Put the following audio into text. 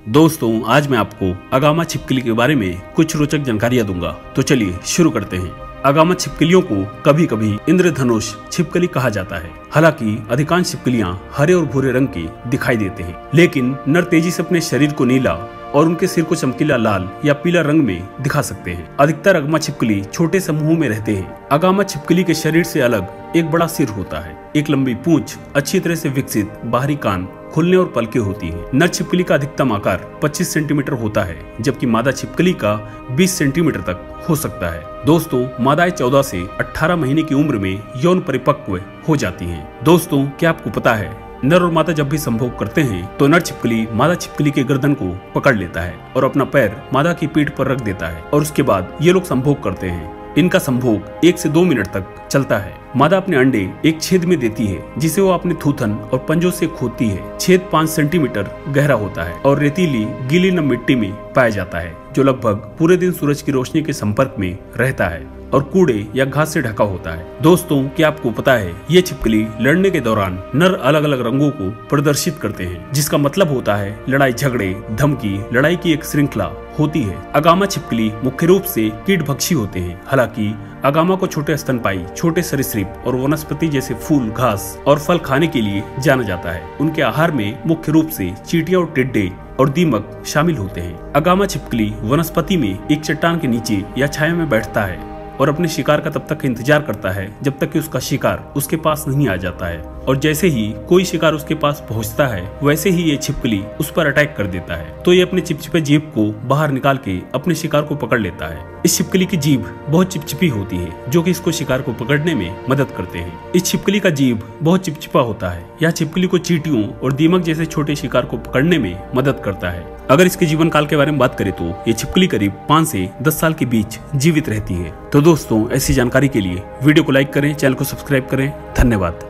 दोस्तों आज मैं आपको अगामा छिपकली के बारे में कुछ रोचक जानकारियां दूंगा। तो चलिए शुरू करते हैं। अगामा छिपकलियों को कभी कभी इंद्रधनुष छिपकली कहा जाता है। हालांकि अधिकांश छिपकलियां हरे और भूरे रंग की दिखाई देते हैं, लेकिन नर तेजी से अपने शरीर को नीला और उनके सिर को चमकीला लाल या पीला रंग में दिखा सकते हैं। अधिकतर अगामा छिपकली छोटे समूह में रहते हैं। अगामा छिपकली के शरीर से अलग एक बड़ा सिर होता है, एक लंबी पूंछ, अच्छी तरह से विकसित बाहरी कान, खुलने और पलकें होती हैं। नर छिपकली का अधिकतम आकार 25 सेंटीमीटर होता है, जबकि मादा छिपकली का 20 सेंटीमीटर तक हो सकता है। दोस्तों मादाएं 14 से 18 महीने की उम्र में यौन परिपक्व हो जाती हैं। दोस्तों क्या आपको पता है, नर और मादा जब भी संभोग करते हैं तो नर छिपकली मादा छिपकली के गर्दन को पकड़ लेता है और अपना पैर मादा की पीठ पर रख देता है और उसके बाद ये लोग संभोग करते हैं। इनका संभोग 1 से 2 मिनट तक चलता है। मादा अपने अंडे एक छेद में देती है, जिसे वो अपने थूथन और पंजों से खोदती है। छेद 5 सेंटीमीटर गहरा होता है और रेतीली गीली नम मिट्टी में पाया जाता है, जो लगभग पूरे दिन सूरज की रोशनी के संपर्क में रहता है और कूड़े या घास से ढका होता है। दोस्तों क्या आपको पता है, ये छिपकली लड़ने के दौरान नर अलग अलग रंगों को प्रदर्शित करते हैं, जिसका मतलब होता है लड़ाई, झगड़े, धमकी, लड़ाई की एक श्रृंखला होती है। अगामा छिपकली मुख्य रूप से कीटभक्षी होते हैं। हालांकि अगामा को छोटे स्तनपायी, छोटे सरीसृप और वनस्पति जैसे फूल, घास और फल खाने के लिए जाना जाता है। उनके आहार में मुख्य रूप से चींटियां और टिड्डे और दीमक शामिल होते हैं। अगामा छिपकली वनस्पति में एक चट्टान के नीचे या छाया में बैठता है और अपने शिकार का तब तक इंतजार करता है जब तक कि उसका शिकार उसके पास नहीं आ जाता है, और जैसे ही कोई शिकार उसके पास पहुंचता है वैसे ही ये छिपकली उस पर अटैक कर देता है। तो ये अपने चिपचिपे जीभ को बाहर निकाल के अपने शिकार को पकड़ लेता है। इस छिपकली की जीभ बहुत चिपचिपी होती है, जो कि इसको शिकार को पकड़ने में मदद करते हैं। इस छिपकली का जीभ बहुत चिपचिपा होता है। यह छिपकली को चींटियों और दीमक जैसे छोटे शिकार को पकड़ने में मदद करता है। अगर इसके जीवन काल के बारे में बात करें तो ये छिपकली करीब 5 से 10 साल के बीच जीवित रहती है। तो दोस्तों ऐसी जानकारी के लिए वीडियो को लाइक करें, चैनल को सब्सक्राइब करें। धन्यवाद।